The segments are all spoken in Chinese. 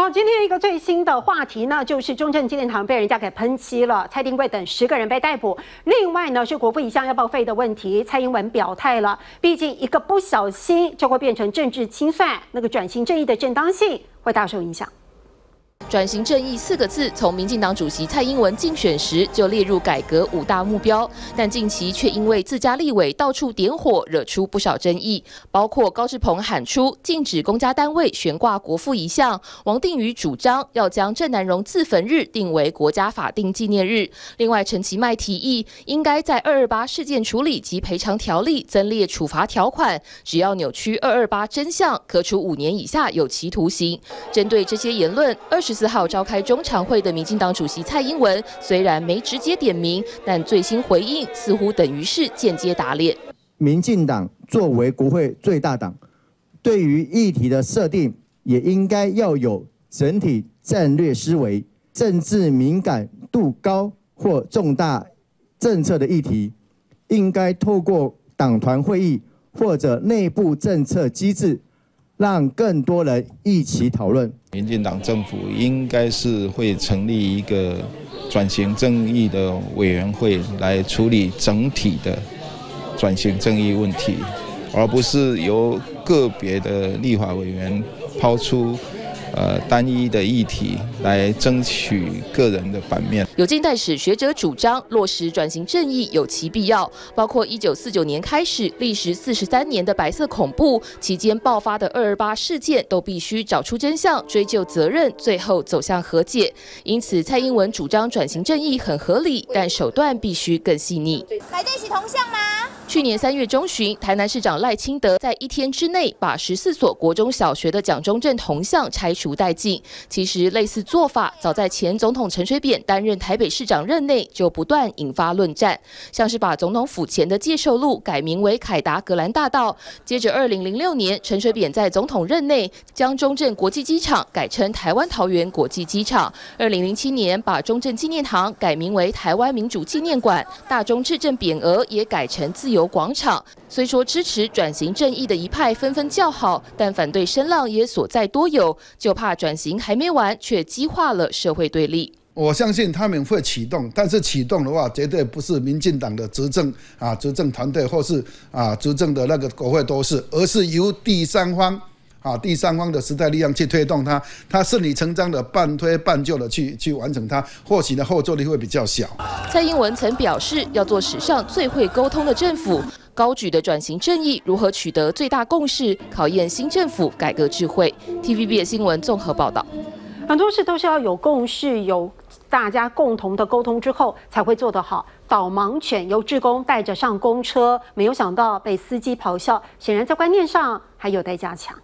好，今天一个最新的话题呢，就是中正纪念堂被人家给喷漆了，蔡丁贵等10个人被逮捕。另外呢，是国父遗像要报废的问题，蔡英文表态了，毕竟一个不小心就会变成政治清算，那个转型正义的正当性会大受影响。 转型正义4个字，从民进党主席蔡英文竞选时就列入改革5大目标，但近期却因为自家立委到处点火，惹出不少争议。包括高志鹏喊出禁止公家单位悬挂国父遗像，王定宇主张要将郑南榕自焚日定为国家法定纪念日。另外，陈其迈提议应该在228事件处理及赔偿条例增列处罚条款，只要扭曲228真相，可处5年以下有期徒刑。针对这些言论，24号召开中常会的民进党主席蔡英文虽然没直接点名，但最新回应似乎等于是间接打脸。 民进党作为国会最大党，对于议题的设定也应该要有整体战略思维。政治敏感度高或重大政策的议题，应该透过党团会议或者内部政策机制，让更多人一起讨论。 民进党政府应该是会成立一个转型正义的委员会来处理整体的转型正义问题，而不是由个别的立法委员抛出单一的议题来争取个人的版面。 有近代史学者主张，落实转型正义有其必要，包括1949年开始，历时43年的白色恐怖期间爆发的228事件，都必须找出真相，追究责任，最后走向和解。因此，蔡英文主张转型正义很合理，但手段必须更细腻。 来在一起同向吗？ 去年3月中旬，台南市长赖清德在1天之内把14所国中小学的蒋中正铜像拆除殆尽。其实类似做法，早在前总统陈水扁担任台北市长任内就不断引发论战，像是把总统府前的介寿路改名为凯达格兰大道。接着2006年，陈水扁在总统任内将中正国际机场改称台湾桃园国际机场。2007年，把中正纪念堂改名为台湾民主纪念馆，大中至正匾额也改成自由广场。虽说支持转型正义的一派纷纷叫好，但反对声浪也所在多有，就怕转型还没完，却激化了社会对立。 我相信他们会启动，但是启动的话，绝对不是民进党的执政团队或是执政的那个国会都是，而是由第三方的时代力量去推动它顺理成章的半推半就的去完成它，或许呢后坐力会比较小。 蔡英文曾表示要做史上最会沟通的政府，高举的转型正义如何取得最大共识，考验新政府改革智慧。TVB 的新闻综合报道。 很多事都是要有共识，有大家共同的沟通之后才会做得好。导盲犬由志工带着上公车，没有想到被司机咆哮，显然在观念上还有待加强。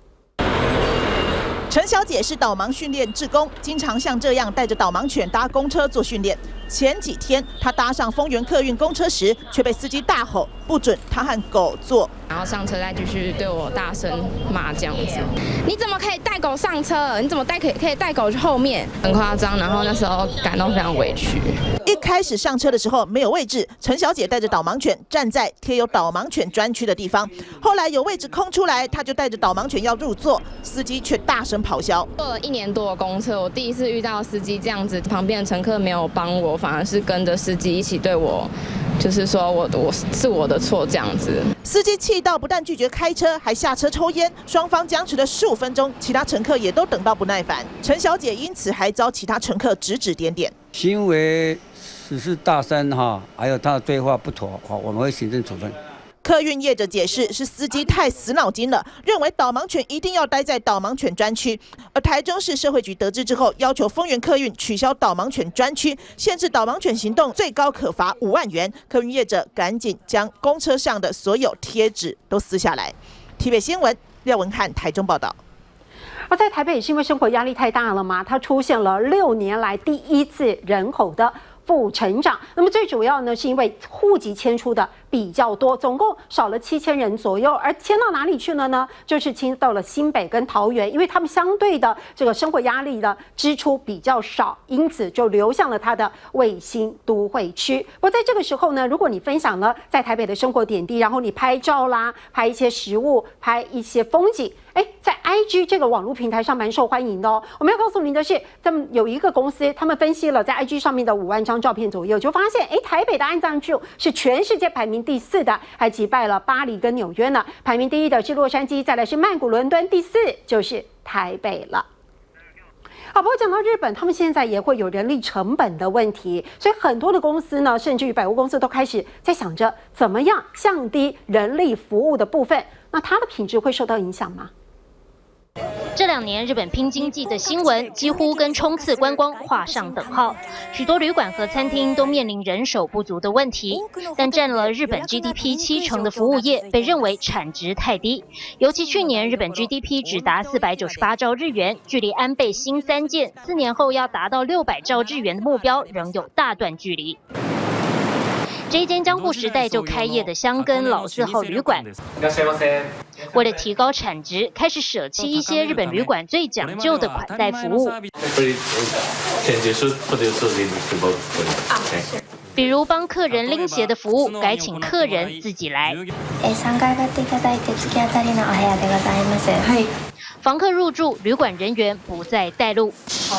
陈小姐是导盲训练志工，经常像这样带着导盲犬搭公车做训练。前几天，她搭上丰原客运公车时，却被司机大吼不准她和狗坐。 然后上车再继续对我大声骂这样子，你怎么可以带狗上车？你怎么可以带狗去后面？很夸张，然后那时候感到非常委屈。 一开始上车的时候没有位置，陈小姐带着导盲犬站在贴有导盲犬专区的地方。后来有位置空出来，她就带着导盲犬要入座，司机却大声咆哮。 坐了1年多的公车，我第一次遇到司机这样子，旁边的乘客没有帮我，反而是跟着司机一起对我。就是说我是我的错这样子， 司机气到不但拒绝开车，还下车抽烟，双方僵持了15分钟，其他乘客也都等到不耐烦。陈小姐因此还遭其他乘客指指点点， 行为只是大声还有他的对话不妥，我们会行政处分。 客运业者解释是司机太死脑筋了，认为导盲犬一定要待在导盲犬专区。而台中市社会局得知之后，要求丰原客运取消导盲犬专区，限制导盲犬行动，最高可罚5万元。客运业者赶紧将公车上的所有贴纸都撕下来。TVB 新闻廖文翰台中报道。 而在台北是因为生活压力太大了吗？它出现了6年来第一次人口的负成长。那么最主要呢，是因为户籍迁出的比较多，总共少了7000人左右。而迁到哪里去了呢？就是迁到了新北跟桃园，因为他们相对的这个生活压力的支出比较少，因此就流向了它的卫星都会区。不过在这个时候呢，如果你分享了在台北的生活点滴，然后你拍照啦，拍一些食物，拍一些风景， 在 IG 这个网络平台上蛮受欢迎的哦。我们要告诉您的是，他们有一个公司，他们分析了在 IG 上面的5万张照片左右，就发现，台北的按赞数是全世界排名第4的，还击败了巴黎跟纽约呢。排名第1的是洛杉矶，再来是曼谷、伦敦，第4就是台北了。好，不过讲到日本，他们现在也会有人力成本的问题，所以很多的公司呢，甚至于百货公司都开始在想着怎么样降低人力服务的部分，那它的品质会受到影响吗？ 这2年日本拼经济的新闻几乎跟冲刺观光画上等号，许多旅馆和餐厅都面临人手不足的问题。但占了日本 GDP 70%的服务业被认为产值太低，尤其去年日本 GDP 只达498兆日元，距离安倍新3建4年后要达到600兆日元的目标仍有大段距离。这一间江户时代就开业的箱根老字号旅馆，为了提高产值，开始舍弃一些日本旅馆最讲究的款待服务，比如帮客人拎鞋的服务改请客人自己来。房客入住，旅馆人员不再带路。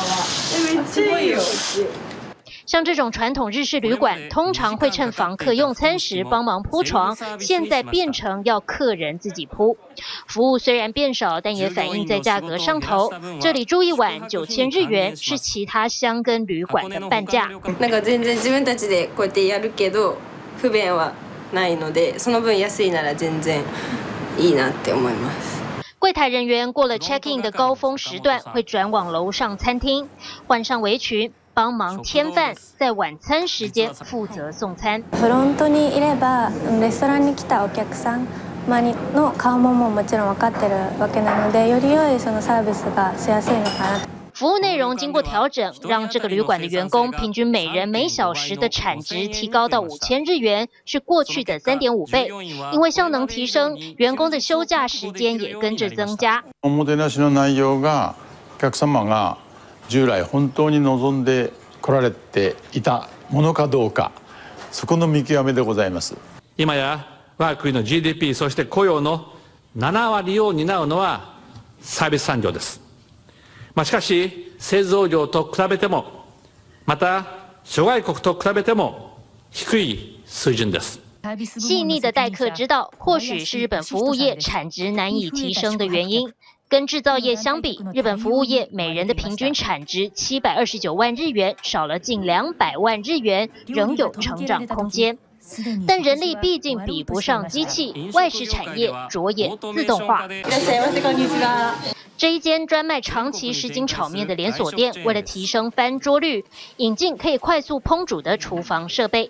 像这种传统日式旅馆，通常会趁房客用餐时帮忙铺床，现在变成要客人自己铺。服务虽然变少，但也反映在价格上头。这里住一晚9000日元，是其他箱根旅馆的半价。 なんか全然自分たちでこうやってやるけど不便はないので、その分安いなら全然いいなって思います。 柜台人员过了 check-in 的高峰时段，会转往樓上餐厅，換上圍裙。帮忙添饭，在晚餐时间负责送餐。 フロントにいればレストランに来たお客さんの顔ももちろん分かってるわけなので、より良いそのサービスがしやすいのかな。 服务内容经过调整，让这个旅馆的员工平均每人每小时的产值提高到5000日元，是过去的3.5倍。因为效能提升，员工的休假时间也跟着增加。 おもてなしの内容がお客様が従来本当に望んで来られていたものかどうか、そこの見極めでございます。 今や我が国の GDP そして雇用の7割を担うのはサービス産業です。しかし製造業と比べても、また諸外国と比べても低い水準です。 细腻的待客之道，或许是日本服务业产值难以提升的原因。跟制造业相比，日本服务业每人的平均产值729万日元，少了近200万日元，仍有成长空间。但人力毕竟比不上机器，外食产业着眼自动化。这一间专卖长崎什锦炒面的连锁店，为了提升翻桌率，引进可以快速烹煮的厨房设备。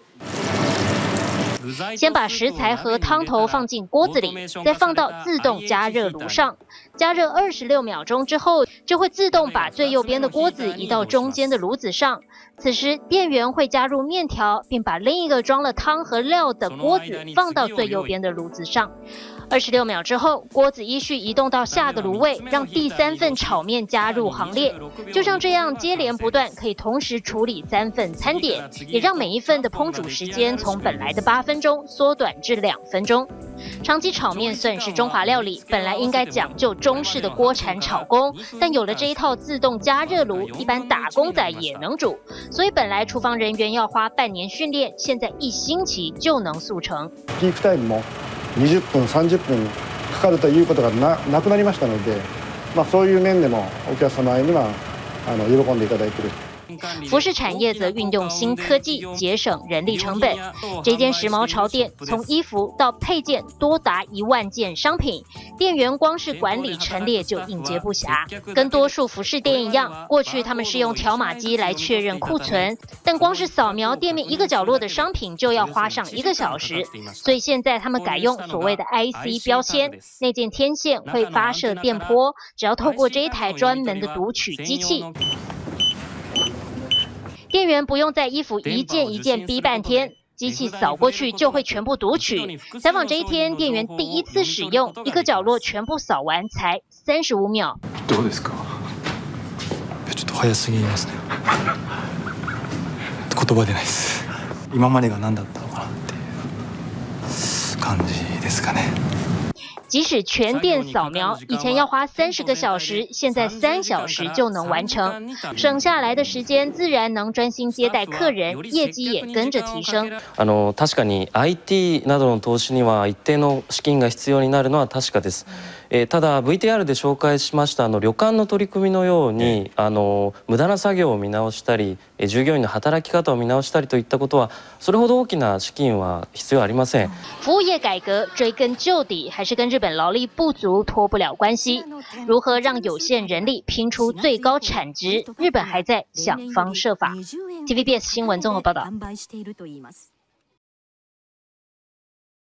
先把食材和汤头放进锅子里，再放到自动加热炉上，加热26秒钟之后，就会自动把最右边的锅子移到中间的炉子上。此时，店员会加入面条，并把另一个装了汤和料的锅子放到最右边的炉子上。26秒之后，锅子依序移动到下个炉位，让第3份炒面加入行列。就像这样接连不断，可以同时处理3份餐点，也让每一份的烹煮时间从本来的8分钟缩短至2分钟。长崎炒面算是中华料理，本来应该讲究中式的锅铲炒工，但有了这一套自动加热炉，一般打工仔也能煮。所以本来厨房人员要花半年训练，现在1星期就能速成。 ピークタイムも20分、30分かかるということがなくなりましたので、そういう面でもお客様には喜んでいただいている。 服饰产业则运用新科技节省人力成本。这间时髦潮店从衣服到配件多达1万件商品，店员光是管理陈列就应接不暇。跟多数服饰店一样，过去他们是用条码机来确认库存，但光是扫描店面一个角落的商品就要花上1个小时。所以现在他们改用所谓的 IC 标签，那件天线会发射电波，只要透过这一台专门的读取机器。店员不用在衣服一件一件逼半天，机器扫过去就会全部读取。采访这一天，店员第1次使用，一个角落全部扫完才35秒。 どうですか？ちょっと早すぎますね。言葉出ないです。今までが何だったのかなっていう感じですかね。 即使全店扫描，以前要花30个小时，现在3小时就能完成。省下来的时间，自然能专心接待客人，业绩也跟着提升。 確かに IT などの投資には一定の資金が必要になるのは確かです。ただ VTR で紹介しました旅館の取り組みのように無駄な作業を見直したり従業員の働き方を見直したりといったことはそれほど大きな資金は必要ありません。 服务业改革追根究底，还是跟日本劳力不足脱不了关系。如何让有限人力拼出最高产值？日本还在想方设法。TVBS 新闻综合报道。